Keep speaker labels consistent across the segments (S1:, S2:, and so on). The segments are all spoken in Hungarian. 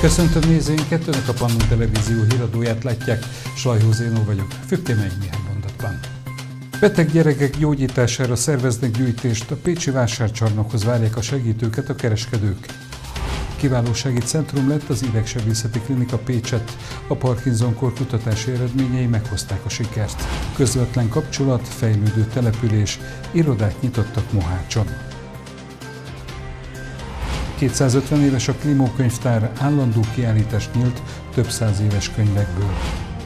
S1: Köszöntöm nézőinket, Önök a Pannón Televízió híradóját látják, Slajhó Zénó vagyok. Főbb témáink néhány mondatban. Beteg gyerekek gyógyítására szerveznek gyűjtést, a pécsi vásárcsarnokhoz várják a segítőket a kereskedők. Kiválósági centrum lett az Idegsebészeti Klinika Pécsett, a Parkinson-kór kutatási eredményei meghozták a sikert. Közvetlen kapcsolat, fejlődő település, irodát nyitottak Mohácson. 250 éves a Klimó könyvtár, állandó kiállítást nyílt több száz éves könyvekből.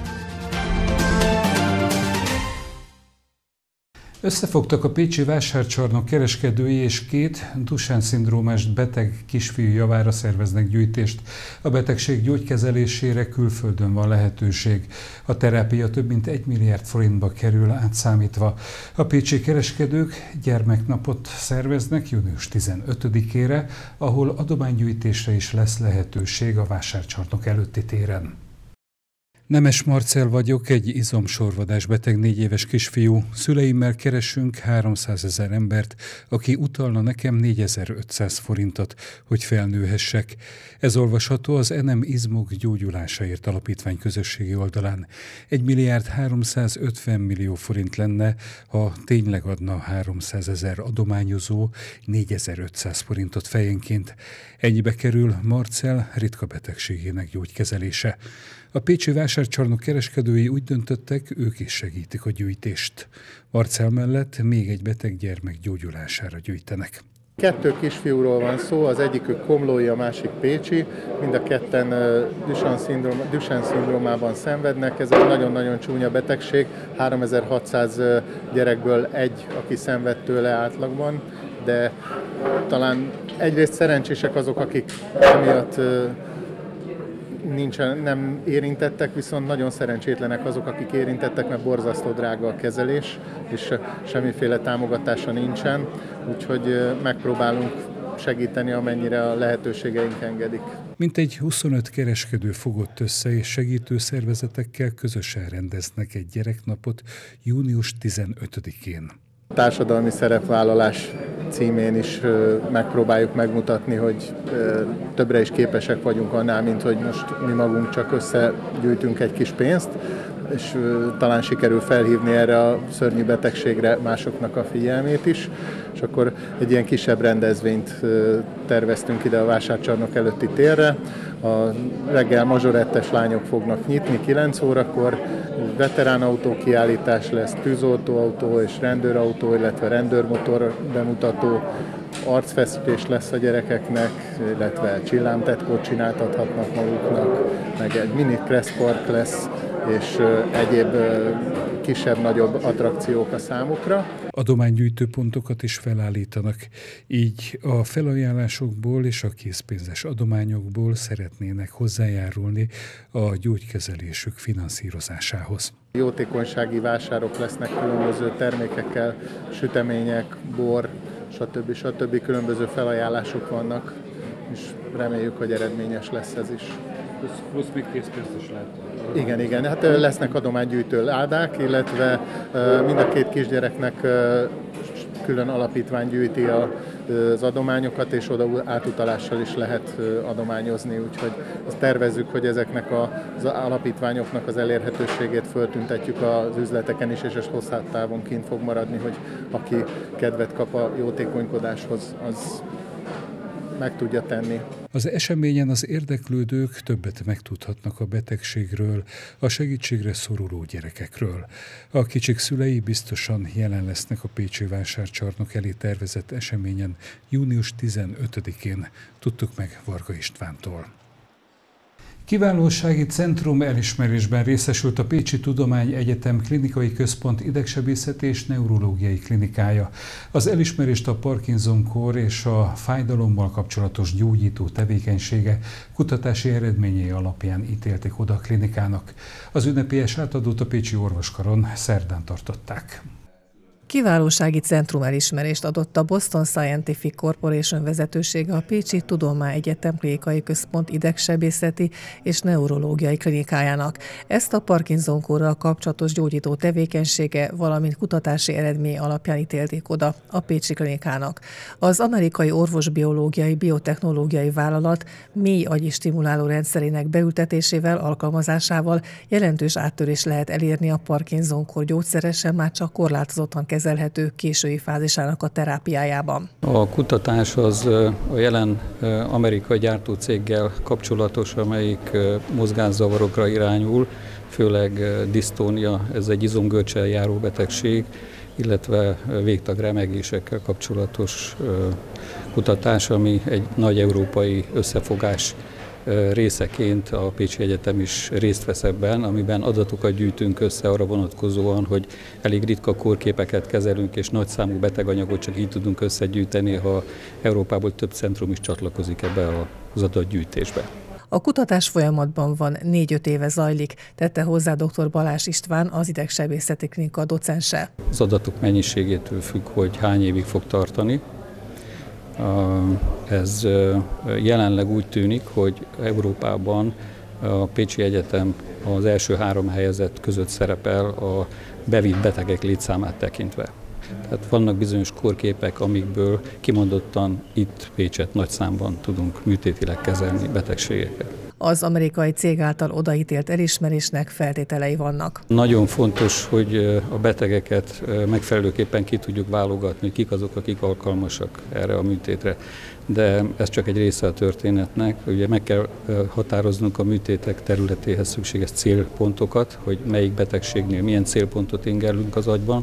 S1: Összefogtak a pécsi vásárcsarnok kereskedői, és két Duchenne-szindrómás beteg kisfiú javára szerveznek gyűjtést. A betegség gyógykezelésére külföldön van lehetőség. A terápia több mint 1 milliárd forintba kerül átszámítva. A pécsi kereskedők gyermeknapot szerveznek június 15-ére, ahol adománygyűjtésre is lesz lehetőség a vásárcsarnok előtti téren. Nemes Marcell vagyok, egy izomsorvadás beteg 4 éves kisfiú. Szüleimmel keresünk 300 000 embert, aki utalna nekem 4500 forintot, hogy felnőhessek. Ez olvasható az NM Izmok Gyógyulásáért Alapítvány közösségi oldalán. 1,350 milliárd forint lenne, ha tényleg adna 300 000 adományozó 4500 forintot fejenként. Ennyibe kerül Marcell ritka betegségének gyógykezelése. A pécsi vásárcsarnok kereskedői úgy döntöttek, ők is segítik a gyűjtést. Marcell mellett még egy beteg gyermek gyógyulására gyűjtenek.
S2: 2 kisfiúról van szó, az egyikük komlói, a másik pécsi, mind a ketten Duchenne-szindrómában szenvednek. Ez egy nagyon-nagyon csúnya betegség, 3600 gyerekből egy, aki szenved tőle átlagban, de talán egyrészt szerencsések azok, akik emiatt nem érintettek, viszont nagyon szerencsétlenek azok, akik érintettek, mert borzasztó drága a kezelés, és semmiféle támogatása nincsen, úgyhogy megpróbálunk segíteni, amennyire a lehetőségeink engedik.
S1: Mintegy 25 kereskedő fogott össze, és segítő szervezetekkel közösen rendeznek egy gyereknapot június 15-én.
S2: Társadalmi szerepvállalás címén is megpróbáljuk megmutatni, hogy többre is képesek vagyunk annál, mint hogy most mi magunk csak összegyűjtünk egy kis pénzt, és talán sikerül felhívni erre a szörnyű betegségre másoknak a figyelmét is. És akkor egy ilyen kisebb rendezvényt terveztünk ide a vásárcsarnok előtti térre. A reggel mazsorettes lányok fognak nyitni 9 órakor, veteránautó kiállítás lesz, tűzoltóautó és rendőrautó, illetve rendőrmotor bemutató, arcfeszítés lesz a gyerekeknek, illetve csillámtetkót csináltathatnak maguknak, meg egy mini kresszpark lesz, és egyéb kisebb-nagyobb attrakciók a számukra.
S1: Adománygyűjtőpontokat is felállítanak, így a felajánlásokból és a készpénzes adományokból szeretnének hozzájárulni a gyógykezelésük finanszírozásához.
S2: Jótékonysági vásárok lesznek különböző termékekkel, sütemények, bor, stb. Különböző felajánlások vannak, és reméljük, hogy eredményes lesz ez is.
S1: Plusz még készpénzt is lehet.
S2: Igen, hát lesznek adománygyűjtő ládák, illetve mind a 2 kisgyereknek külön alapítvány gyűjti az adományokat, és oda átutalással is lehet adományozni, úgyhogy azt tervezzük, hogy ezeknek az alapítványoknak az elérhetőségét föltüntetjük az üzleteken is, és ez hosszú távon kint fog maradni, hogy aki kedvet kap a jótékonykodáshoz, az meg tudja tenni.
S1: Az eseményen az érdeklődők többet megtudhatnak a betegségről, a segítségre szoruló gyerekekről. A kicsik szülei biztosan jelen lesznek a pécsi vásárcsarnok elé tervezett eseményen június 15-én, tudtuk meg Varga Istvántól. Kiválósági centrum elismerésben részesült a Pécsi Tudományegyetem Klinikai Központ idegsebészeti és neurológiai klinikája. Az elismerést a Parkinson-kór és a fájdalommal kapcsolatos gyógyító tevékenysége kutatási eredményei alapján ítélték oda a klinikának. Az ünnepélyes átadót a pécsi orvoskaron szerdán tartották.
S3: Kiválósági centrum elismerést adott a Boston Scientific Corporation vezetősége a Pécsi Tudományegyetem Klinikai Központ idegsebészeti és neurológiai klinikájának. Ezt a Parkinson-kórral kapcsolatos gyógyító tevékenysége, valamint kutatási eredmény alapján ítélték oda a pécsi klinikának. Az amerikai orvosbiológiai biotechnológiai vállalat mély agyi stimuláló rendszerének beültetésével, alkalmazásával jelentős áttörés lehet elérni a Parkinson-kór gyógyszeresen már csak korlátozottan kezelhető késői fázisának a terápiájában.
S4: A kutatás az a jelen amerikai gyártócéggel kapcsolatos, amelyik mozgászavarokra irányul, főleg disztónia, ez egy izomgörccsel járó betegség, illetve végtag remegésekkel kapcsolatos kutatás, ami egy nagy európai összefogás részeként a Pécsi Egyetem is részt vesz ebben, amiben adatokat gyűjtünk össze arra vonatkozóan, hogy elég ritka kórképeket kezelünk, és nagyszámú beteganyagot csak így tudunk összegyűjteni, ha Európából több centrum is csatlakozik ebbe az adatgyűjtésbe.
S3: A kutatás folyamatban van, 4-5 éve zajlik, tette hozzá dr. Balázs István, az idegsebészeti klinika docense.
S4: Az adatok mennyiségétől függ, hogy hány évig fog tartani. Ez jelenleg úgy tűnik, hogy Európában a Pécsi Egyetem az első 3 helyezett között szerepel a bevitt betegek létszámát tekintve. Tehát vannak bizonyos kórképek, amikből kimondottan itt Pécset nagy számban tudunk műtétileg kezelni betegségeket.
S3: Az amerikai cég által odaítélt elismerésnek feltételei vannak.
S4: Nagyon fontos, hogy a betegeket megfelelőképpen ki tudjuk válogatni, kik azok, akik alkalmasak erre a műtétre. De ez csak egy része a történetnek. Ugye meg kell határoznunk a műtétek területéhez szükséges célpontokat, hogy melyik betegségnél milyen célpontot ingerlünk az agyban.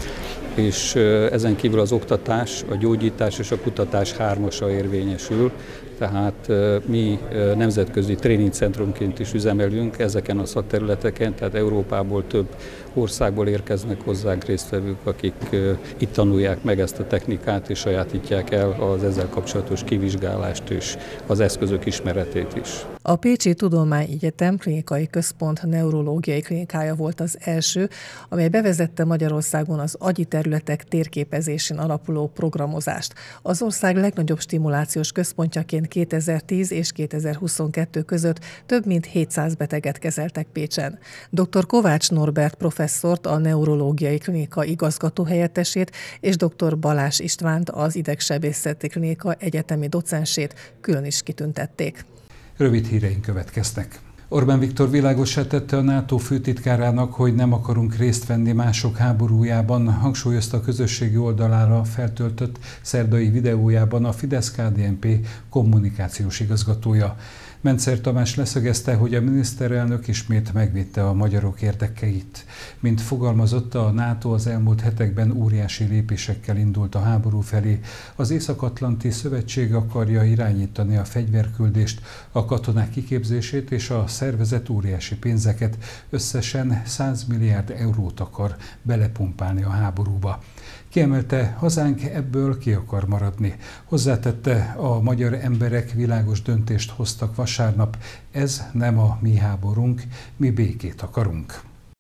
S4: És ezen kívül az oktatás, a gyógyítás és a kutatás 3-asa érvényesül, tehát mi nemzetközi tréningcentrumként is üzemelünk ezeken a szakterületeken, tehát Európából több országból érkeznek hozzánk résztvevők, akik itt tanulják meg ezt a technikát és sajátítják el az ezzel kapcsolatos kivizsgálást és az eszközök ismeretét is.
S3: A Pécsi Tudományegyetem Klinikai Központ neurológiai klinikája volt az első, amely bevezette Magyarországon az agyi területek térképezésén alapuló programozást. Az ország legnagyobb stimulációs központjaként 2010 és 2022 között több mint 700 beteget kezeltek Pécsen. Dr. Kovács Norbert professzort, a neurológiai klinika igazgatóhelyettesét és dr. Balázs Istvánt, az idegsebészeti klinika egyetemi docensét külön is kitüntették.
S1: Rövid híreink következnek. Orbán Viktor világossá tette a NATO főtitkárának, hogy nem akarunk részt venni mások háborújában, hangsúlyozta a közösségi oldalára feltöltött szerdai videójában a Fidesz-KDNP kommunikációs igazgatója. Mencer Tamás leszögezte, hogy a miniszterelnök ismét megvédte a magyarok érdekeit. Mint fogalmazotta, a NATO az elmúlt hetekben óriási lépésekkel indult a háború felé. Az Észak-Atlanti Szövetség akarja irányítani a fegyverküldést, a katonák kiképzését és a szervezet óriási pénzeket, összesen 100 milliárd eurót akar belepumpálni a háborúba. Kiemelte, hazánk ebből ki akar maradni. Hozzátette, a magyar emberek világos döntést hoztak vasárnap, ez nem a mi háborunk, mi békét akarunk.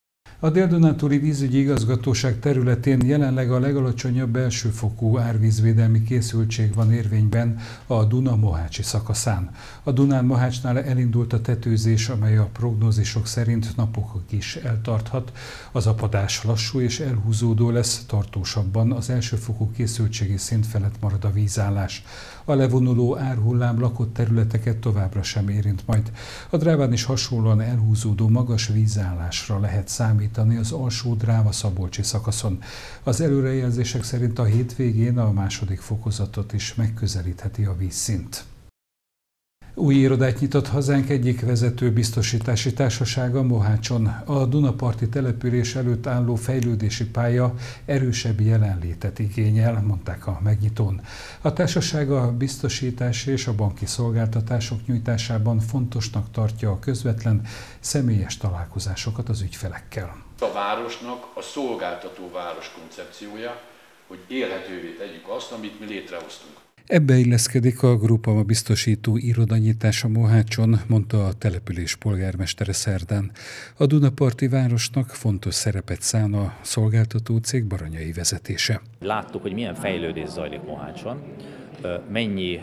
S1: A Dél-Dunántúli vízügyi igazgatóság területén jelenleg a legalacsonyabb elsőfokú árvízvédelmi készültség van érvényben a Duna-Mohácsi szakaszán. A Dunán-Mohácsnál elindult a tetőzés, amely a prognózisok szerint napokig is eltarthat. Az apadás lassú és elhúzódó lesz, tartósabban az elsőfokú készültségi szint felett marad a vízállás. A levonuló árhullám lakott területeket továbbra sem érint majd. A Dráván is hasonlóan elhúzódó magas vízállásra lehet számítani az alsó Dráva-Szabolcsi szakaszon. Az előrejelzések szerint a hétvégén a második fokozatot is megközelítheti a vízszint. Új irodát nyitott hazánk egyik vezető biztosítási társasága Mohácson. A Dunaparti település előtt álló fejlődési pálya erősebb jelenlétet igényel, mondták a megnyitón. A társaság a biztosítás és a banki szolgáltatások nyújtásában fontosnak tartja a közvetlen, személyes találkozásokat az ügyfelekkel.
S5: A városnak a szolgáltató város koncepciója, hogy élhetővé tegyük azt, amit mi létrehoztunk.
S1: Ebbe illeszkedik a Grupama biztosító irodanyitása Mohácson, mondta a település polgármestere szerdán. A Dunaparti városnak fontos szerepet szán a szolgáltató cég baranyai vezetése.
S5: Láttuk, hogy milyen fejlődés zajlik Mohácson, mennyi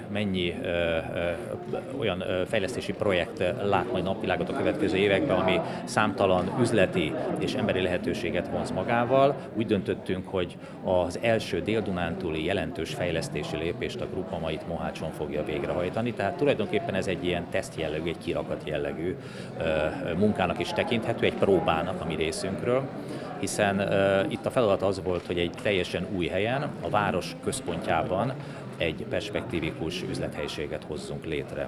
S5: olyan fejlesztési projekt lát majd napvilágot a következő években, ami számtalan üzleti és emberi lehetőséget vonz magával. Úgy döntöttünk, hogy az első Dél-Dunántúli jelentős fejlesztési lépést a Grupama itt Mohácson fogja végrehajtani. Tehát tulajdonképpen ez egy ilyen teszt jellegű, egy kirakat jellegű munkának is tekinthető, egy próbának a mi részünkről, hiszen itt a feladat az volt, hogy egy teljesen új helyen, a város központjában egy perspektívikus üzlethelyiséget hozzunk létre.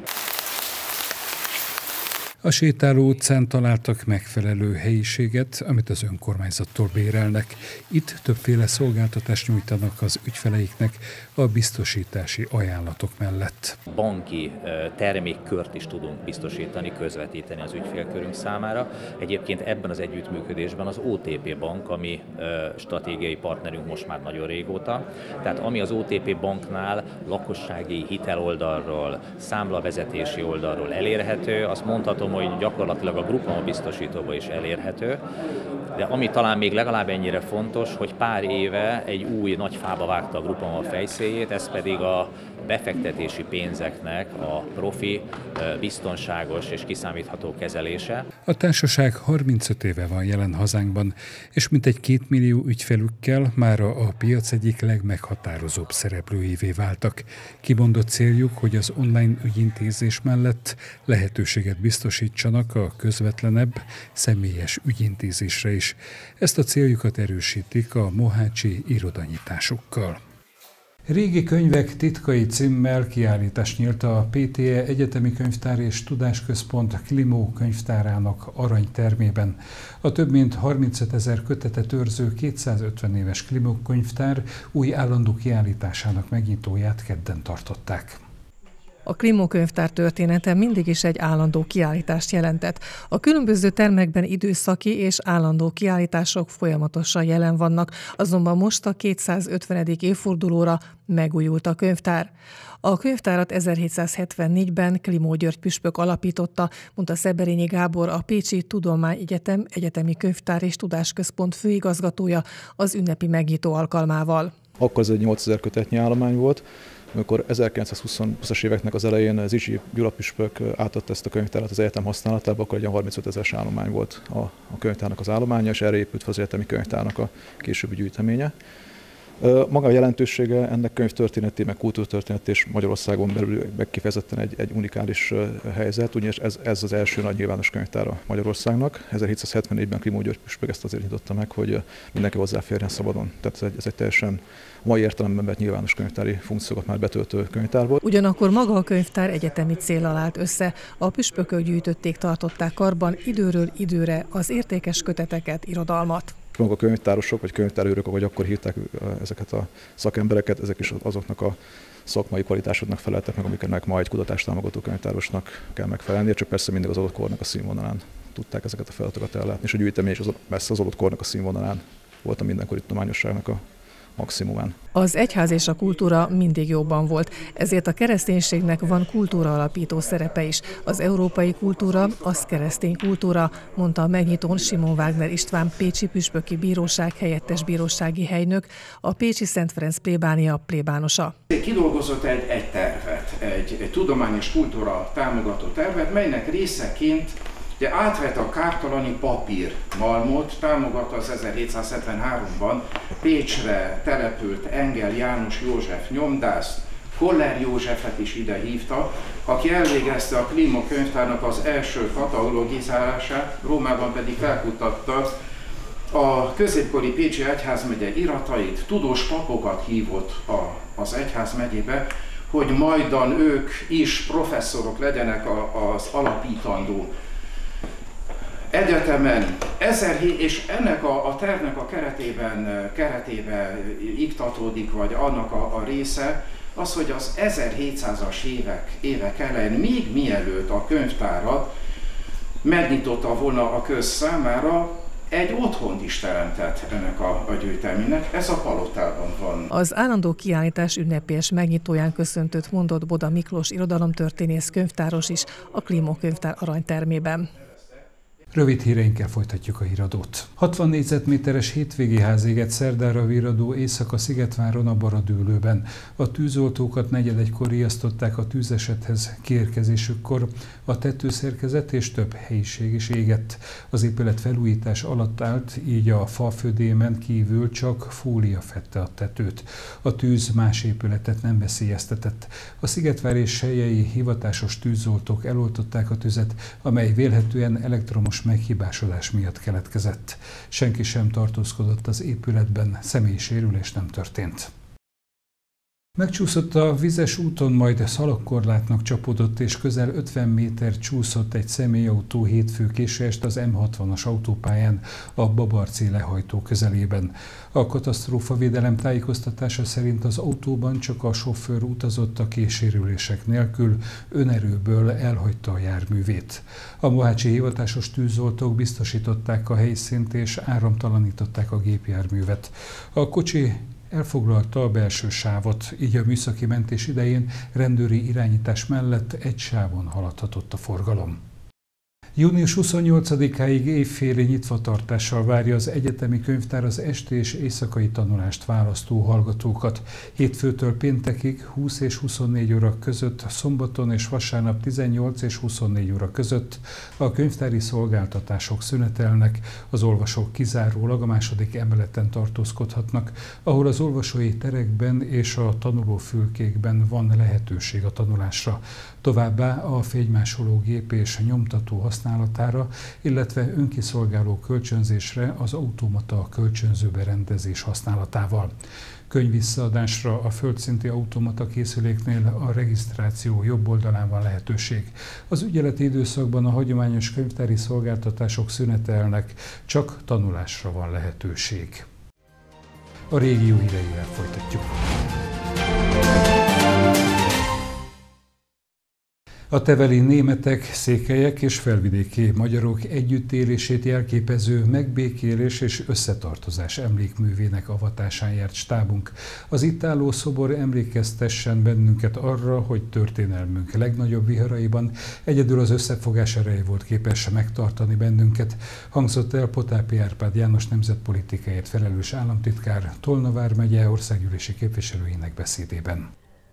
S1: A sétáló utcán találtak megfelelő helyiséget, amit az önkormányzattól bérelnek. Itt többféle szolgáltatást nyújtanak az ügyfeleiknek a biztosítási ajánlatok mellett.
S5: Banki termékkört is tudunk biztosítani, közvetíteni az ügyfélkörünk számára. Egyébként ebben az együttműködésben az OTP Bank, ami stratégiai partnerünk most már nagyon régóta. Tehát ami az OTP Banknál lakossági hiteloldalról, számlavezetési oldalról elérhető, azt mondhatom, hogy gyakorlatilag a Grupama biztosítóban is elérhető, de ami talán még legalább ennyire fontos, hogy pár éve egy új nagy fába vágta a Grupama fejszéjét, ez pedig a befektetési pénzeknek a profi, biztonságos és kiszámítható kezelése.
S1: A társaság 35 éve van jelen hazánkban, és mintegy 2 millió ügyfelükkel mára a piac egyik legmeghatározóbb szereplőivé váltak. Kimondott céljuk, hogy az online ügyintézés mellett lehetőséget biztosítsanak a közvetlenebb, személyes ügyintézésre is. Ezt a céljukat erősítik a mohácsi irodanyitásokkal. Régi könyvek titkai címmel kiállítás nyílt a PTE Egyetemi Könyvtár és Tudásközpont Klimó könyvtárának aranytermében. A több mint 35 000 kötetet őrző 250 éves Klimó könyvtár új állandó kiállításának megnyitóját kedden tartották.
S3: A Klimó könyvtár története mindig is egy állandó kiállítást jelentett. A különböző termekben időszaki és állandó kiállítások folyamatosan jelen vannak, azonban most a 250. évfordulóra megújult a könyvtár. A könyvtárat 1774-ben Klimó György püspök alapította, mondta Szeberényi Gábor, a Pécsi Tudományegyetem Egyetemi Könyvtár és Tudásközpont főigazgatója az ünnepi megnyitó alkalmával.
S6: Akkor ez egy 8000 kötetnyi állomány volt. Amikor 1920-as éveknek az elején Zichy Gyula püspök átadta ezt a könyvtárat az egyetem használatába, akkor egy 35 000-es állomány volt a könyvtárnak az állománya, és erre épült fel az egyetemi könyvtárnak a későbbi gyűjteménye. Maga a jelentősége ennek könyvtörténeti, meg kultúrtörténeti és Magyarországon belül kifejezetten egy unikális helyzet, ugyanis ez az első nagy nyilvános könyvtára Magyarországnak. 1774-ben Klimó György püspök ezt azért nyitotta meg, hogy mindenki hozzáférjen szabadon. Tehát ez egy teljesen mai értelemben vett nyilvános könyvtári funkciókat már betöltő könyvtár volt.
S3: Ugyanakkor maga a könyvtár egyetemi céllal állt össze. A püspökök gyűjtötték, tartották karban időről időre az értékes köteteket, irodalmat.
S6: Maguk a könyvtárosok, vagy könyvtárőrök, ahogy akkor hívták ezeket a szakembereket, ezek is azoknak a szakmai kvalitásoknak feleltek meg, amiknek ma egy kutatást-támogató könyvtárosnak kell megfelelnie, csak persze mindig az adott kornak a színvonalán tudták ezeket a feladatokat ellátni, és a gyűjtemény is messze az adott kornak a színvonalán volt a mindenkori tudományosságnak a maximumán.
S3: Az egyház és a kultúra mindig jobban volt, ezért a kereszténységnek van kultúra alapító szerepe is. Az európai kultúra, az keresztény kultúra, mondta a megnyitón Simon Wagner István pécsi püspöki bíróság helyettes bírósági helynök, a pécsi Szent Ferenc plébánia plébánosa.
S7: Kidolgozott egy tervet, egy tudományos kultúra támogató tervet, melynek részeként de átvett a kártalani papírmalmot, támogatta az 1773-ban Pécsre települt Engel János József nyomdászt, Koller Józsefet is ide hívta, aki elvégezte a Klimó könyvtárnak az első katalogizálását, Rómában pedig felkutatta a középkori Pécsi egyházmegye iratait, tudós papokat hívott az egyházmegyébe, hogy majdan ők is professzorok legyenek az alapítandó egyetemen. És ennek a tervnek a keretében iktatódik, vagy annak a része, az, hogy az 1700-as évek elején, még mielőtt a könyvtárat megnyitotta volna a köz számára, egy otthont is teremtett ennek a gyűjteménynek, ez a Palotában van.
S3: Az állandó kiállítás ünnepélyes megnyitóján köszöntött mondott Boda Miklós irodalomtörténész könyvtáros is a Klimó könyvtár aranytermében.
S1: Rövid híreinkkel folytatjuk a híradót. 60 négyzetméteres hétvégi ház égett szerdára virradó éjszaka Szigetváron a Baradőlőben. A tűzoltókat 4:45-kor riasztották a tűzesethez, kiérkezésükkor a tetőszerkezet és több helyiség is égett. Az épület felújítás alatt állt, így a falfödémen kívül csak fólia fedte a tetőt. A tűz más épületet nem veszélyeztetett. A Szigetvár és Selyei hivatásos tűzoltók eloltották a tüzet, amely vélhetően elektromos meghibásodás miatt keletkezett. Senki sem tartózkodott az épületben, személyi sérülés nem történt. Megcsúszott a vizes úton, majd szalagkorlátnak csapódott, és közel 50 méter csúszott egy személyautó hétfő késő este az M60-as autópályán a Babarci lehajtó közelében. A katasztrófavédelem tájékoztatása szerint az autóban csak a sofőr utazott, aki sérülések nélkül önerőből elhagyta a járművét. A mohácsi hivatásos tűzoltók biztosították a helyszínt és áramtalanították a gépjárművet. A kocsi elfoglalta a belső sávot, így a műszaki mentés idején rendőri irányítás mellett egy sávon haladhatott a forgalom. Június 28-áig évféli nyitvatartással várja az egyetemi könyvtár az esti és éjszakai tanulást választó hallgatókat. Hétfőtől péntekig 20 és 24 óra között, szombaton és vasárnap 18 és 24 óra között a könyvtári szolgáltatások szünetelnek, az olvasók kizárólag a második emeleten tartózkodhatnak, ahol az olvasói terekben és a tanulófülkékben van lehetőség a tanulásra. Továbbá a fénymásológép és nyomtató használatára, illetve önkiszolgáló kölcsönzésre az automata kölcsönzőberendezés használatával. Könyvvisszaadásra a földszinti automata készüléknél a regisztráció jobb oldalán van lehetőség. Az ügyeleti időszakban a hagyományos könyvtári szolgáltatások szünetelnek, csak tanulásra van lehetőség. A régió híreivel folytatjuk. A teveli németek, székelyek és felvidéki magyarok együttélését jelképező megbékélés és összetartozás emlékművének avatásán járt stábunk. Az itt álló szobor emlékeztessen bennünket arra, hogy történelmünk legnagyobb viharaiban egyedül az összefogás ereje volt képes megtartani bennünket, hangzott el Potápi Árpád János nemzetpolitikáért felelős államtitkár Tolna vármegye országgyűlési képviselőinek beszédében.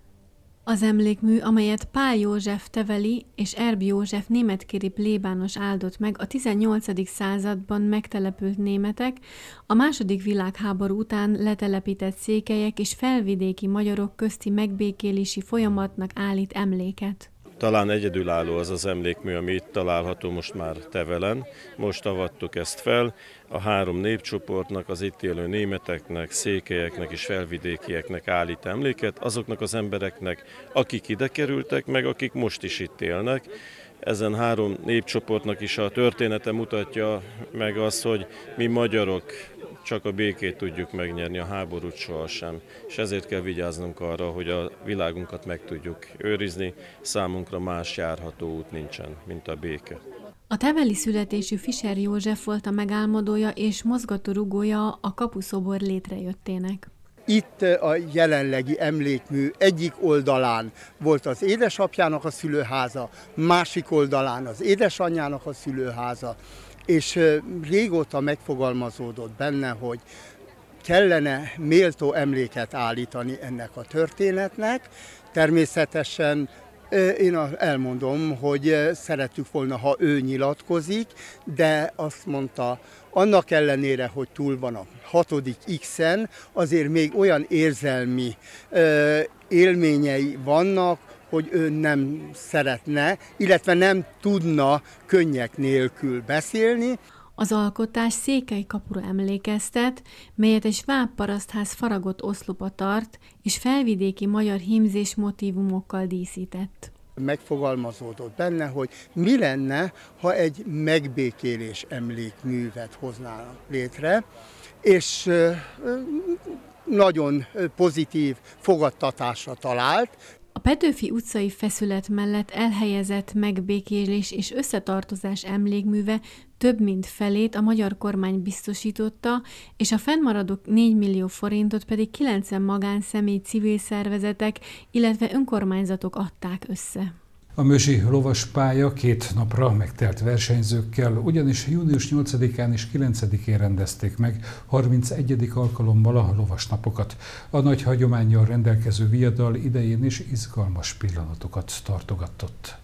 S8: Az emlékmű, amelyet Pál József teveli és Erb József németkéri plébános áldott meg a 18. században megtelepült németek, a II. Világháború után letelepített székelyek és felvidéki magyarok közti megbékélési folyamatnak állít emléket.
S9: Talán egyedülálló az az emlékmű, ami itt található most már Tevelen. Most avattuk ezt fel. A három népcsoportnak, az itt élő németeknek, székelyeknek és felvidékieknek állít emléket, azoknak az embereknek, akik ide kerültek, meg akik most is itt élnek. Ezen három népcsoportnak is a története mutatja meg azt, hogy mi magyarok csak a békét tudjuk megnyerni, a háborút sohasem. És ezért kell vigyáznunk arra, hogy a világunkat meg tudjuk őrizni, számunkra más járható út nincsen, mint a béke.
S8: A teveli születésű Fischer József volt a megálmodója és mozgatórugója a kapuszobor létrejöttének.
S10: Itt a jelenlegi emlékmű egyik oldalán volt az édesapjának a szülőháza, másik oldalán az édesanyjának a szülőháza, és régóta megfogalmazódott benne, hogy kellene méltó emléket állítani ennek a történetnek. Természetesen én elmondom, hogy szerettük volna, ha ő nyilatkozik, de azt mondta, annak ellenére, hogy túl van a 6. X-en, azért még olyan érzelmi élményei vannak, hogy ő nem szeretne, illetve nem tudna könnyek nélkül beszélni.
S8: Az alkotás Székely kapura emlékeztet, melyet egy sváb parasztház faragott oszlopa tart, és felvidéki magyar hímzés motívumokkal díszített.
S10: Megfogalmazódott benne, hogy mi lenne, ha egy megbékélés emlékművet hoznának létre, és nagyon pozitív fogadtatásra talált.
S8: A Petőfi utcai feszület mellett elhelyezett megbékélés és összetartozás emlékműve több mint felét a magyar kormány biztosította, és a fennmaradó 4 millió forintot pedig 90 magánszemély, civil szervezetek, illetve önkormányzatok adták össze.
S1: A Mözsi lovaspálya 2 napra megtelt versenyzőkkel, ugyanis június 8-án és 9-én rendezték meg 31. alkalommal a lovasnapokat. A nagy hagyománnyal rendelkező viadal idején is izgalmas pillanatokat tartogatott.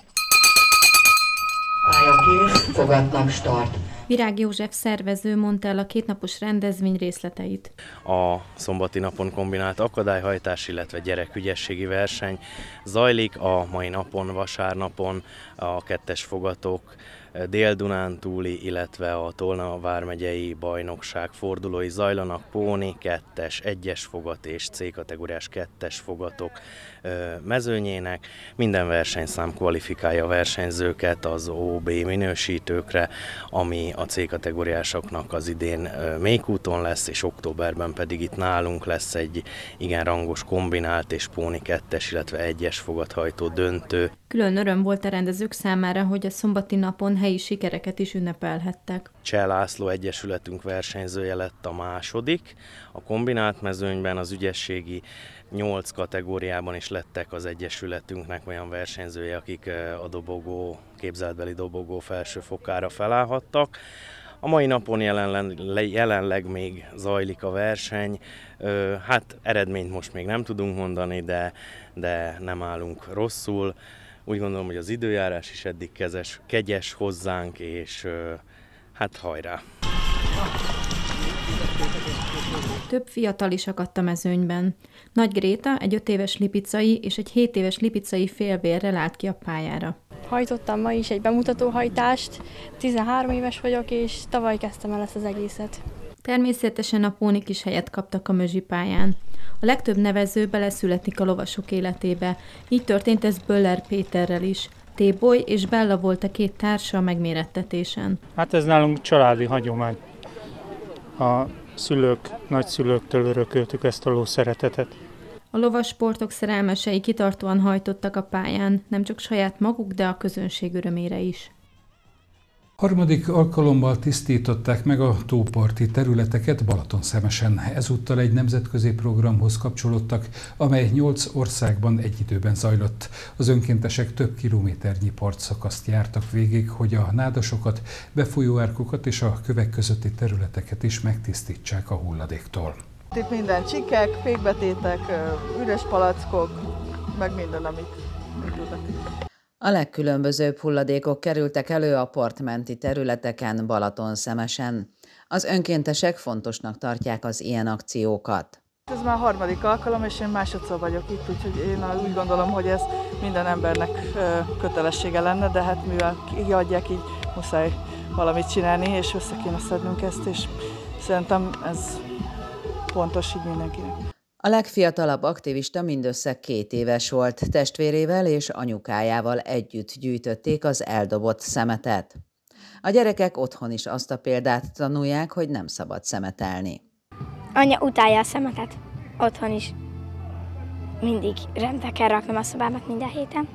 S11: Pályakész, fogatnak, start.
S12: Virág József szervező mondta el a 2 napos rendezvény részleteit.
S13: A szombati napon kombinált akadályhajtás, illetve gyerekügyességi verseny zajlik, a mai napon, vasárnapon a 2-es fogatok, Dél-Dunántúli, illetve a Tolna vármegyei bajnokság fordulói zajlanak, póni, 2-es, 1-es fogat és C-kategóriás 2-es fogatok mezőnyének. Minden versenyszám kvalifikálja a versenyzőket az OB minősítőkre, ami a C-kategóriásoknak az idén Mékúton lesz, és októberben pedig itt nálunk lesz egy igen rangos kombinált és póni 2-es, illetve 1-es fogathajtó döntő.
S12: Külön öröm volt a rendezők számára, hogy a szombati napon helyi sikereket is ünnepelhettek.
S13: Cseh László egyesületünk versenyzője lett a második. A kombinált mezőnyben az ügyességi 8 kategóriában is lettek az egyesületünknek olyan versenyzője, akik a dobogó, képzeltbeli dobogó felső fokára felállhattak. A mai napon jelenleg még zajlik a verseny, hát eredményt most még nem tudunk mondani, de nem állunk rosszul. Úgy gondolom, hogy az időjárás is eddig kegyes hozzánk, és hát hajrá!
S12: Több fiatal is akadt a mezőnyben. Nagy Gréta egy 5 éves lipicai és egy 7 éves lipicai félvérrel állt ki a pályára.
S14: Hajtottam ma is egy bemutatóhajtást, 13 éves vagyok, és tavaly kezdtem el ezt az egészet.
S12: Természetesen a pónik is helyet kaptak a Mözsi pályán. A legtöbb nevező beleszületik a lovasok életébe. Így történt ez Böller Péterrel is. Téboly és Bella volt a 2 társa a megmérettetésen.
S15: Hát ez nálunk családi hagyomány. A szülők, nagyszülőktől örököltük ezt a lószeretetet.
S12: A lovassportok szerelmesei kitartóan hajtottak a pályán, nem csak saját maguk, de a közönség örömére is.
S1: Harmadik alkalommal tisztították meg a tóparti területeket Balatonszemesen. Ezúttal egy nemzetközi programhoz kapcsolódtak, amely 8 országban egy időben zajlott. Az önkéntesek több kilométernyi partszakaszt jártak végig, hogy a nádasokat, befolyóárkokat és a kövek közötti területeket is megtisztítsák a hulladéktól.
S16: Itt minden csikek, fékbetétek, üres palackok, meg minden, amit tudnak.
S11: A legkülönbözőbb hulladékok kerültek elő a partmenti területeken Balatonszemesen. Az önkéntesek fontosnak tartják az ilyen akciókat.
S16: Ez már 3. alkalom, és én másodszor vagyok itt, úgyhogy én úgy gondolom, hogy ez minden embernek kötelessége lenne, de hát mivel kiadják, így muszáj valamit csinálni, és össze kéne szednünk ezt, és szerintem ez fontos így mindenkinek.
S11: A legfiatalabb aktivista mindössze 2 éves volt, testvérével és anyukájával együtt gyűjtötték az eldobott szemetet. A gyerekek otthon is azt a példát tanulják, hogy nem szabad szemetelni.
S17: Anya utálja a szemetet, otthon is. Mindig rendbe kell raknom a szobámat minden héten.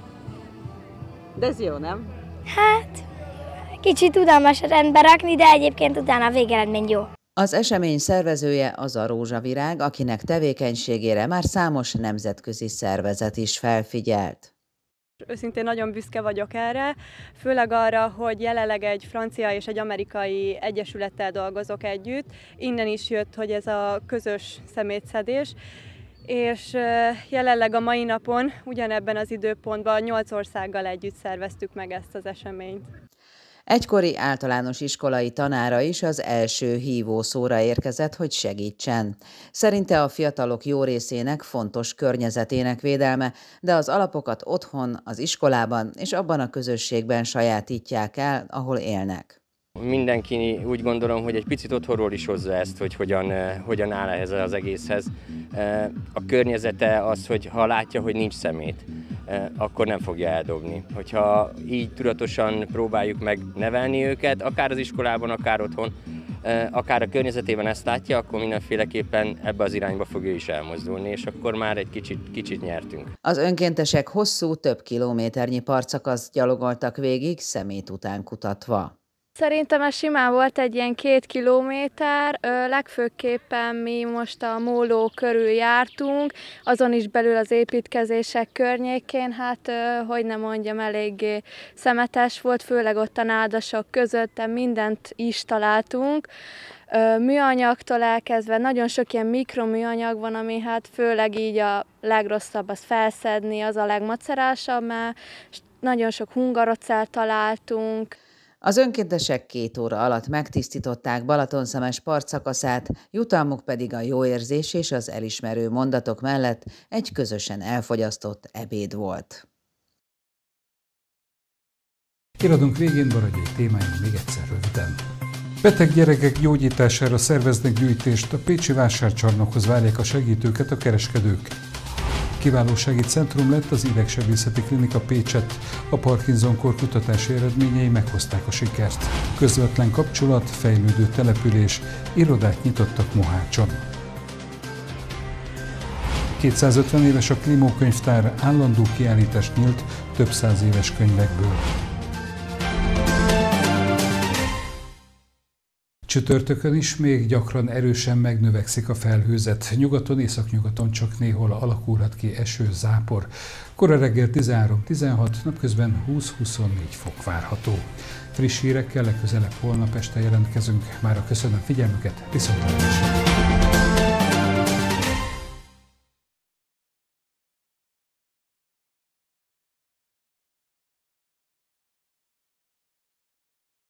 S18: De ez jó, nem?
S17: Hát, kicsit unalmas rendbe rakni, de egyébként utána a végeredmény jó.
S11: Az esemény szervezője az a Rózsavirág, akinek tevékenységére már számos nemzetközi szervezet is felfigyelt.
S19: Őszintén nagyon büszke vagyok erre, főleg arra, hogy jelenleg egy francia és egy amerikai egyesülettel dolgozok együtt. Innen is jött, hogy ez a közös szemétszedés, és jelenleg a mai napon, ugyanebben az időpontban 8 országgal együtt szerveztük meg ezt az eseményt.
S11: Egykori általános iskolai tanára is az első hívószóra érkezett, hogy segítsen. Szerinte a fiatalok jó részének fontos környezetének védelme, de az alapokat otthon, az iskolában és abban a közösségben sajátítják el, ahol élnek.
S20: Mindenki úgy gondolom, hogy egy picit otthonról is hozza ezt, hogy hogyan áll ehhez az egészhez. A környezete az, hogy ha látja, hogy nincs szemét, akkor nem fogja eldobni. Hogyha így tudatosan próbáljuk meg nevelni őket, akár az iskolában, akár otthon, akár a környezetében ezt látja, akkor mindenféleképpen ebbe az irányba fog ő is elmozdulni, és akkor már egy kicsit nyertünk.
S11: Az önkéntesek hosszú, több kilométernyi partszakaszt gyalogoltak végig, szemét után kutatva.
S21: Szerintem ez simán volt egy ilyen 2 kilométer, legfőképpen mi most a móló körül jártunk, azon is belül az építkezések környékén, hát hogy nem mondjam, eléggé szemetes volt, főleg ott a nádasok között, de mindent is találtunk. Műanyagtól elkezdve nagyon sok ilyen mikroműanyag van, ami hát főleg így a legrosszabb az felszedni, az a legmacerásabb, mert nagyon sok hungarocelt találtunk.
S11: Az önkéntesek 2 óra alatt megtisztították Balatonszemes partszakaszát, jutalmuk pedig a jó érzés és az elismerő mondatok mellett egy közösen elfogyasztott ebéd volt.
S1: Híradónk végén maradj egy témáink még egyszer röviden. Beteg gyerekek gyógyítására szerveznek gyűjtést, a pécsi vásárcsarnokhoz várják a segítőket a kereskedők. Kiválósági centrum lett az Idegsebészeti Klinika Pécsett, a Parkinson-kór kutatási eredményei meghozták a sikert. Közvetlen kapcsolat, fejlődő település, irodát nyitottak Mohácson. 250 éves a Klimó könyvtár, állandó kiállítást nyílt több 100 éves könyvekből. Csütörtökön is még gyakran erősen megnövekszik a felhőzet. Nyugaton, északnyugaton csak néhol alakulhat ki eső, zápor. Kora reggel 13-16, napközben 20-24 fok várható. Friss hírekkel legközelebb holnap este jelentkezünk. Mára köszönöm figyelmüket, viszontlátásra!